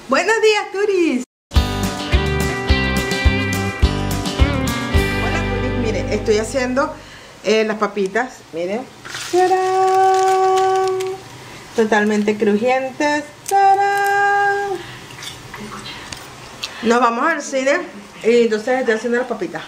Buenos días, Turis. Hola, Turis. Miren, estoy haciendo las papitas. Miren. ¡Tarán! Totalmente crujientes. ¡Tarán! Nos vamos al cine y entonces estoy haciendo las papitas.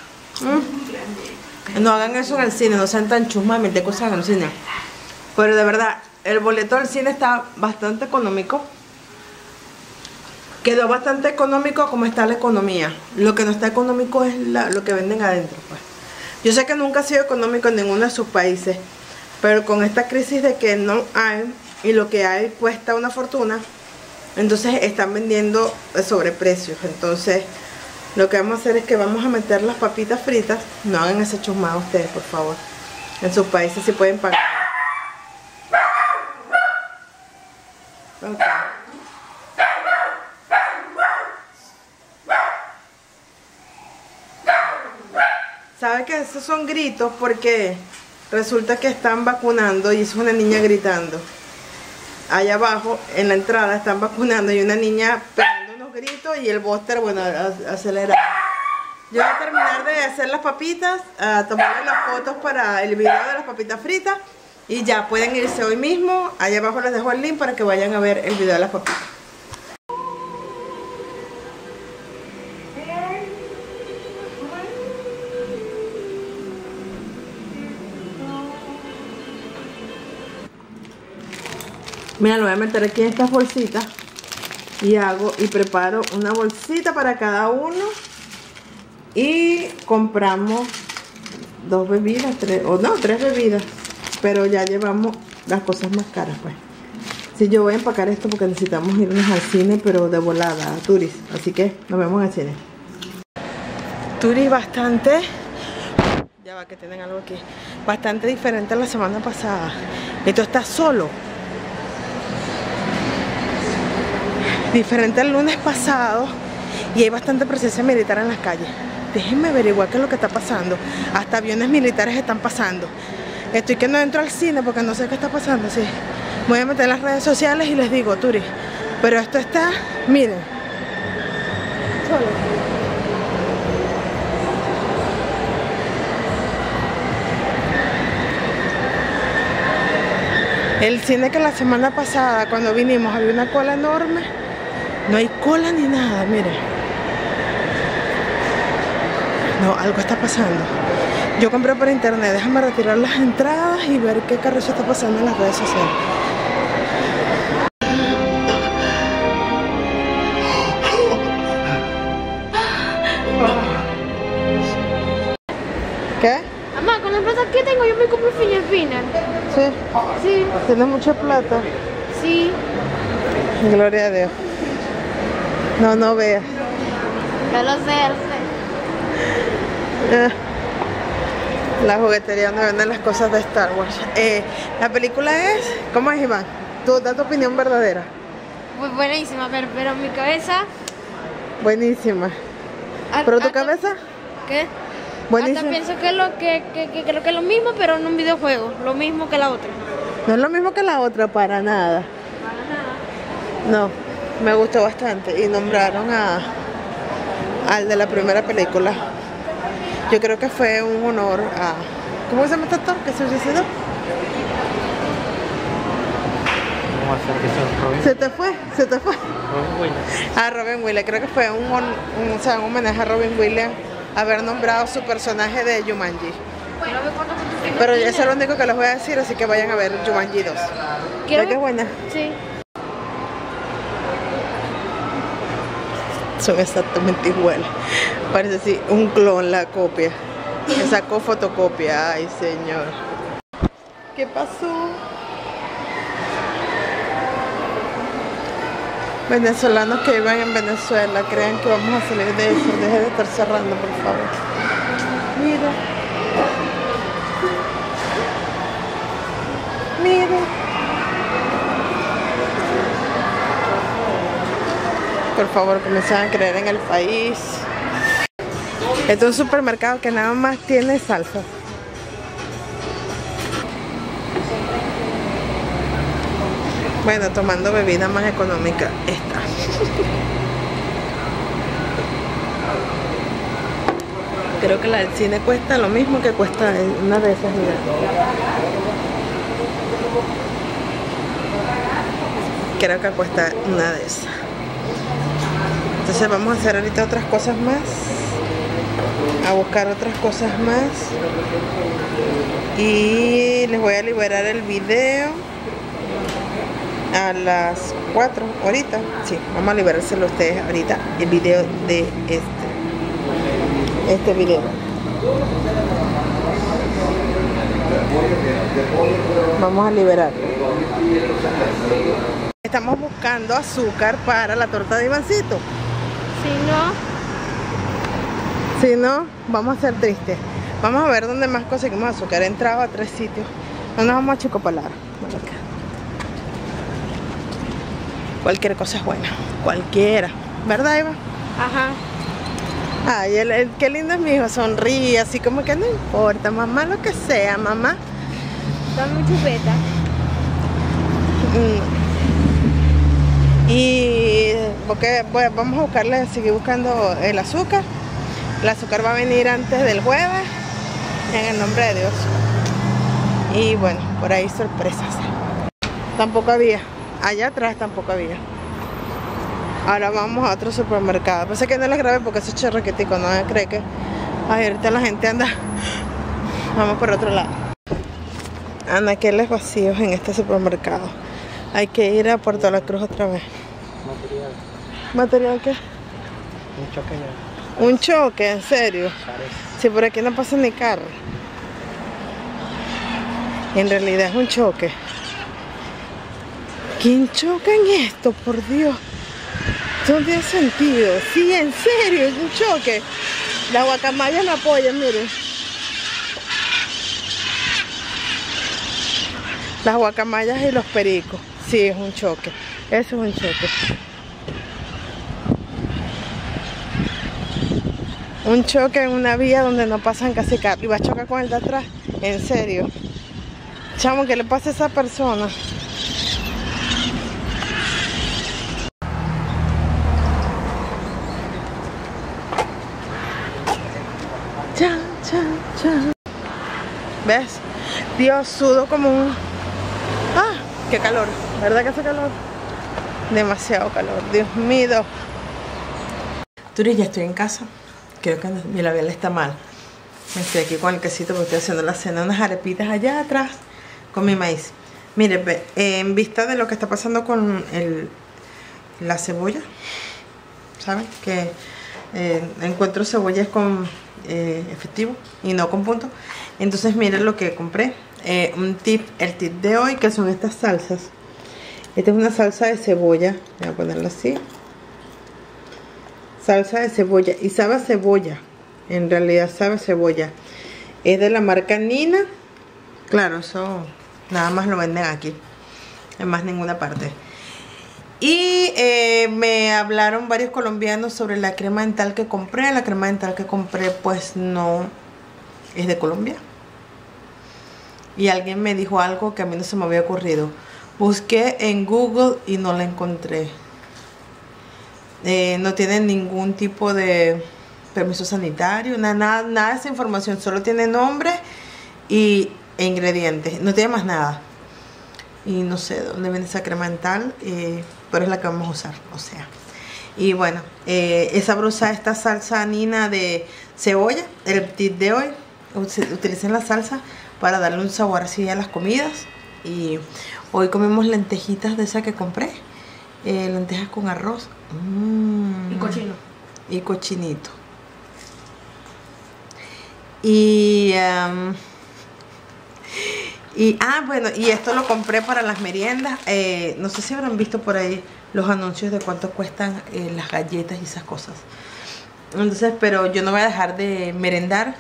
No hagan eso en el cine, no sean tan chusmas de meter cosas en el cine. Pero de verdad, el boleto del cine está bastante económico. Quedó bastante económico como está la economía. Lo que no está económico es lo que venden adentro, pues. Yo sé que nunca ha sido económico en ninguno de sus países, pero con esta crisis de que no hay y lo que hay cuesta una fortuna, entonces están vendiendo sobreprecios. Entonces lo que vamos a hacer es que vamos a meter las papitas fritas. No hagan ese chusmado ustedes, por favor. En sus países sí pueden pagar. Okay. ¿Sabe que esos son gritos? Porque resulta que están vacunando y es una niña gritando. Allá abajo, en la entrada, están vacunando y una niña pegando unos gritos y el bóster, bueno, acelerado. Yo voy a terminar de hacer las papitas, a tomarle las fotos para el video de las papitas fritas y ya pueden irse hoy mismo. Allá abajo les dejo el link para que vayan a ver el video de las papitas. Mira, lo voy a meter aquí en estas bolsitas y preparo una bolsita para cada uno y compramos 2 bebidas, 3 bebidas, pero ya llevamos las cosas más caras, pues. Sí, yo voy a empacar esto porque necesitamos irnos al cine, pero de volada, Turis, así que nos vemos al cine. Turis bastante, ya va que tienen algo aquí, bastante diferente a la semana pasada. Esto está solo. Diferente al lunes pasado y hay bastante presencia militar en las calles. Déjenme averiguar qué es lo que está pasando. Hasta aviones militares están pasando. Estoy que no entro al cine porque no sé qué está pasando. Sí. Voy a meter en las redes sociales y les digo, Turis. Pero esto está, miren. Solo. El cine que la semana pasada cuando vinimos había una cola enorme. No hay cola ni nada, miren. No, algo está pasando. Yo compré por internet, déjame retirar las entradas y ver qué carrizo está pasando en las redes sociales. ¿Qué? Mamá, con la plata que tengo yo me compro Filipina. Sí. Sí. ¿Tienes mucha plata? Sí. Gloria a Dios. No veas. No lo sé, La juguetería donde venden las cosas de Star Wars. La película es... ¿Cómo es, Iván? Tú da tu opinión verdadera. Pues buenísima, pero mi cabeza... Buenísima. ¿Pero tu cabeza? ¿Qué? Buenísima. Hasta pienso que creo que es lo mismo, pero en un videojuego. Lo mismo que la otra. No es lo mismo que la otra, para nada. Para nada. No, me gustó bastante. Y nombraron al de la primera película. Yo creo que fue un honor a... ¿Cómo se llama este actor que se suicidó? ¿Cómo hacer que sea Robin? Se te fue. Robin Williams. A Robin Williams. Creo que fue un homenaje a Robin Williams haber nombrado su personaje de Jumanji. Pero eso es lo único que les voy a decir, así que vayan a ver Jumanji 2. ¿Verdad que es buena? Sí. Son exactamente iguales. Parece así un clon, la copia. Me sacó fotocopia. Ay, señor. ¿Qué pasó? Venezolanos que vivan en Venezuela, crean que vamos a salir de eso. Deje de estar cerrando, por favor. Mira. Mira. Por favor, comiencen a creer en el país. Esto es un supermercado que nada más tiene salsa. Bueno, tomando bebida más económica esta. Creo que la del cine cuesta lo mismo que cuesta una de esas gigantes. Creo que cuesta una de esas. Entonces vamos a hacer ahorita otras cosas más. A buscar otras cosas más. Y les voy a liberar el video a las 4 ahorita. Sí, vamos a liberárselo a ustedes ahorita. El video de este video. Vamos a liberar. Estamos buscando azúcar para la torta de Ivancito. Si no, vamos a ser tristes. Vamos a ver dónde más conseguimos azúcar. He entrado a 3 sitios. No nos vamos a chicopalar. Cualquier cosa es buena. Cualquiera. ¿Verdad, Eva? Ajá. Ay, qué lindo es mi hijo. Sonríe, así como que no importa. Mamá, lo que sea, mamá. Dame un chupeta. Y porque vamos a buscarle, seguir buscando el azúcar. El azúcar va a venir antes del jueves, en el nombre de Dios. Y bueno, por ahí sorpresas. Tampoco había, allá atrás tampoco había. Ahora vamos a otro supermercado. Pensé que no les grabé porque eso es chorrequetico, no me cree que ay, ahorita la gente anda. Vamos por otro lado. Anaqueles vacíos en este supermercado. Hay que ir a Puerto La Cruz otra vez. Material. ¿Material qué? Un choque ya. ¿Un choque? ¿En serio? Parece. Si por aquí no pasa ni carro. En realidad es un choque. ¿Quién choca en esto? Por Dios. Esto no tiene sentido. Sí, en serio, es un choque. Las guacamayas no apoyan, miren. Las guacamayas y los pericos. Sí, es un choque. Eso es un choque. Un choque en una vía donde no pasan casi carros. Y va a chocar con el de atrás. En serio. Chamo, ¿qué le pasa a esa persona? Chan, chan, chan. ¿Ves? Dios, sudo como un... ¡Ah! ¡Qué calor! ¿Verdad que hace calor? Demasiado calor. Dios mío. Turi, ya estoy en casa. Creo que mi labial está mal. Estoy aquí con el quesito porque estoy haciendo la cena. Unas arepitas allá atrás con mi maíz. Miren, en vista de lo que está pasando con la cebolla, ¿saben? Que encuentro cebollas con efectivo y no con punto. Entonces miren lo que compré. El tip de hoy, que son estas salsas. Esta es una salsa de cebolla. Voy a ponerla así. Salsa de cebolla. Y sabe a cebolla. En realidad sabe a cebolla. Es de la marca Nina. Claro, eso nada más lo venden aquí. En más ninguna parte. Y me hablaron varios colombianos sobre la crema dental que compré. La crema dental que compré pues no es de Colombia. Y alguien me dijo algo que a mí no se me había ocurrido. Busqué en Google y no la encontré. No tiene ningún tipo de permiso sanitario, nada de esa información. Solo tiene nombre e ingredientes. No tiene más nada. Y no sé dónde viene esa crema dental, pero es la que vamos a usar, o sea. Y bueno, es sabrosa esta salsa Nina de cebolla. El tip de hoy, utilicen la salsa para darle un sabor así a las comidas. Y hoy comemos lentejitas de esa que compré. Lentejas con arroz. Y cochino. Y cochinito. Y bueno, y esto lo compré para las meriendas. No sé si habrán visto por ahí los anuncios de cuánto cuestan las galletas y esas cosas. Entonces, pero yo no voy a dejar de merendar.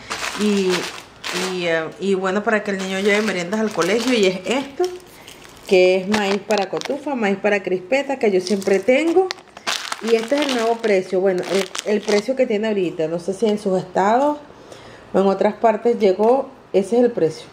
Y bueno, para que el niño lleve meriendas al colegio. Y es esto, que es maíz para cotufa, maíz para crispeta, que yo siempre tengo. Y este es el nuevo precio. Bueno, el precio que tiene ahorita. No sé si en sus estados o en otras partes llegó. Ese es el precio.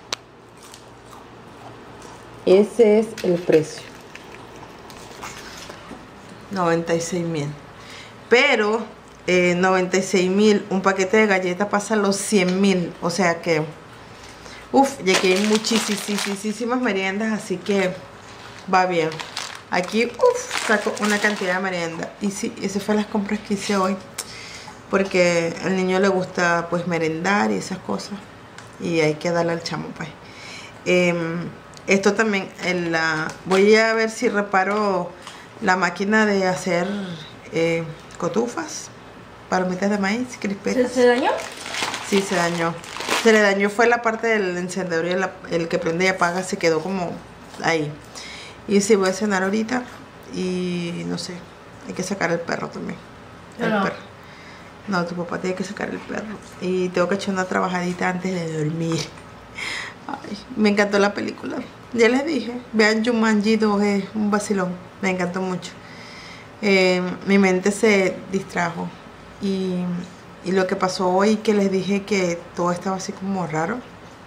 Ese es el precio. 96.000. Pero 96.000. Un paquete de galletas pasa los 100.000. O sea que, ya que hay muchísimas meriendas, así que va bien. Aquí, saco una cantidad de merienda. Y sí, esas fueron las compras que hice hoy. Porque al niño le gusta pues merendar y esas cosas. Y hay que darle al chamo pues. Esto también, voy a ver si reparo la máquina de hacer cotufas, palomitas de maíz, crispetas. ¿Se dañó? Sí, se dañó. Se le dañó fue la parte del encendedor y el que prende y apaga se quedó como ahí. Y sí, voy a cenar ahorita y no sé, hay que sacar el perro también. Perro. No, tu papá tiene que sacar el perro. Y tengo que echar una trabajadita antes de dormir. Ay, me encantó la película. Ya les dije, vean Jumanji 2, es un vacilón. Me encantó mucho. Mi mente se distrajo. Y lo que pasó hoy, que les dije que todo estaba así como raro.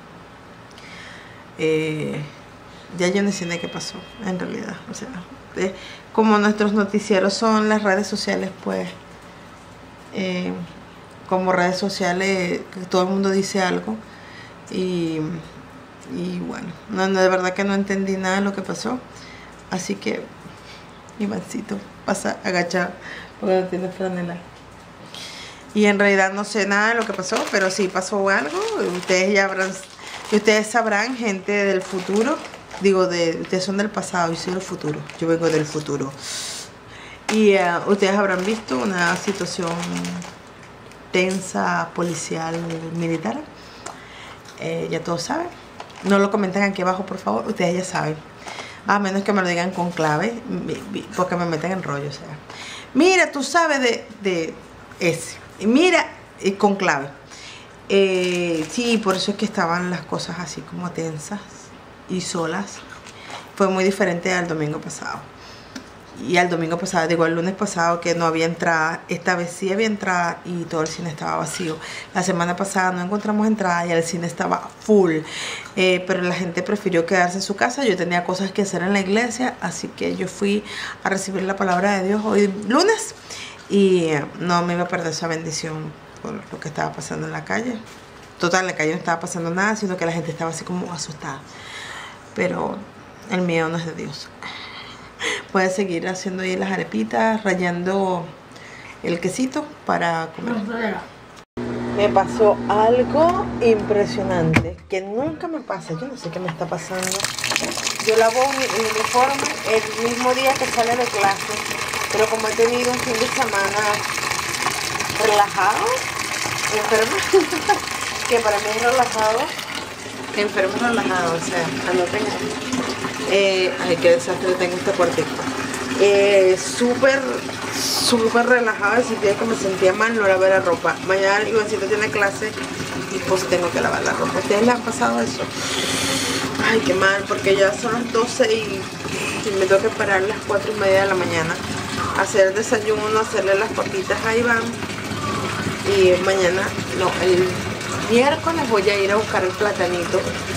Ya yo no sé ni qué pasó, en realidad. O sea, como nuestros noticieros son las redes sociales, pues... como redes sociales, que todo el mundo dice algo. Y bueno, de verdad que no entendí nada de lo que pasó. Así que Ivancito pasa agachado porque no tiene franela. Y en realidad no sé nada de lo que pasó, pero sí pasó algo. Ustedes sabrán, gente del futuro. Digo, ustedes son del pasado, yo soy del futuro. Yo vengo del futuro. Y ustedes habrán visto una situación tensa, policial, militar. Ya todos saben. No lo comenten aquí abajo, por favor. Ustedes ya saben. A menos que me lo digan con clave, porque me meten en rollo. O sea, mira, tú sabes de ese. Mira, con clave. Sí, por eso es que estaban las cosas así como tensas y solas. Fue muy diferente al domingo pasado. Y al domingo pasado, digo, el lunes pasado que no había entrada. Esta vez sí había entrada y todo el cine estaba vacío. La semana pasada no encontramos entrada y el cine estaba full. Pero la gente prefirió quedarse en su casa. Yo tenía cosas que hacer en la iglesia, así que yo fui a recibir la palabra de Dios hoy lunes. Y no me iba a perder esa bendición por lo que estaba pasando en la calle. Total, en la calle no estaba pasando nada, sino que la gente estaba así como asustada. Pero el miedo no es de Dios. Voy a seguir haciendo ahí las arepitas, rallando el quesito para comer. Me pasó algo impresionante que nunca me pasa. Yo no sé qué me está pasando. Yo lavo mi uniforme el mismo día que sale de clase, pero como he tenido un fin de semana relajado, enfermo, que para mí es relajado, enfermo relajado, o sea, anoten. Ay, qué desastre tengo este cuartito. Súper relajada, el día que me sentía mal, no lavé la ropa. Mañana Ivancito tiene clase y pues tengo que lavar la ropa. ¿Ustedes les han pasado eso? Ay, qué mal, porque ya son las 12 y me tengo que parar a las 4:30 de la mañana, hacer desayuno, hacerle las papitas a Iván. Y mañana, no, el miércoles voy a ir a buscar el platanito.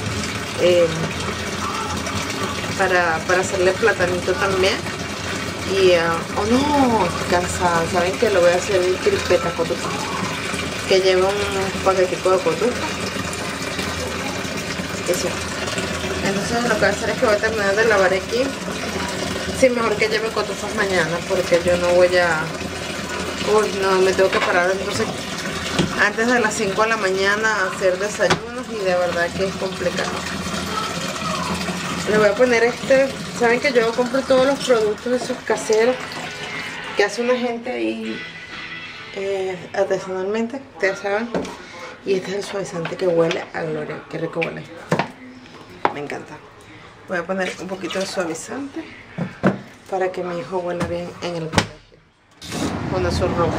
Para hacerle platanito también. Y, oh no, estoy cansada. Saben que lo voy a hacer crispetas cotufa, que lleva un paquetico de cotufa. Eso. Entonces lo que voy a hacer es que voy a terminar de lavar aquí. Sí, mejor que lleve cotufas mañana, porque yo no voy a... Uy, no, me tengo que parar entonces antes de las 5 de la mañana a hacer desayunos y de verdad que es complicado. Le voy a poner saben que yo compro todos los productos esos caseros que hace una gente ahí artesanalmente, ustedes saben. Y este es el suavizante que huele a gloria, qué rico huele, me encanta. Voy a poner un poquito de suavizante para que mi hijo huela bien en el colegio con su ropa.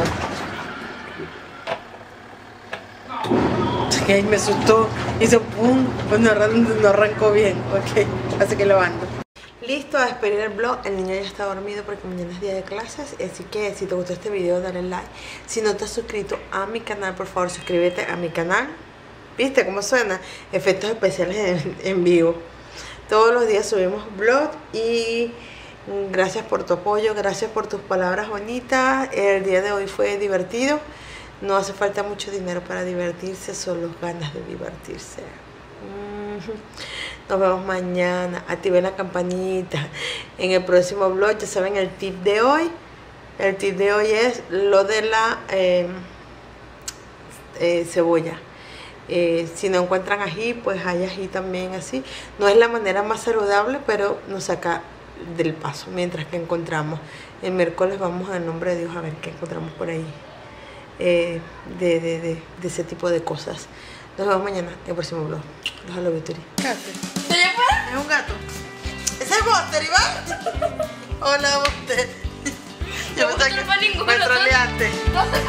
Ok, me asustó, hizo pum, pues no arrancó bien, ok, así que lo ando. Listo, a despedir el vlog. El niño ya está dormido porque mañana es día de clases, así que si te gustó este video dale like. Si no te has suscrito a mi canal, por favor suscríbete a mi canal. ¿Viste cómo suena? Efectos especiales en vivo. Todos los días subimos vlog y Gracias por tu apoyo, gracias por tus palabras bonitas. El día de hoy fue divertido. No hace falta mucho dinero para divertirse, solo ganas de divertirse. Nos vemos mañana. Activen la campanita. En el próximo vlog, ya saben el tip de hoy. El tip de hoy es lo de la cebolla. Si no encuentran ají, pues hay ají también así. No es la manera más saludable, pero nos saca del paso mientras que encontramos. El miércoles vamos, en nombre de Dios, a ver qué encontramos por ahí de ese tipo de cosas. Nos vemos mañana en el próximo vlog. Los alo, Victoria. ¿Se fue? Es un gato. ¿Ese es Buster, Iván? Hola, Buster. Yo pensaba que me troleaste.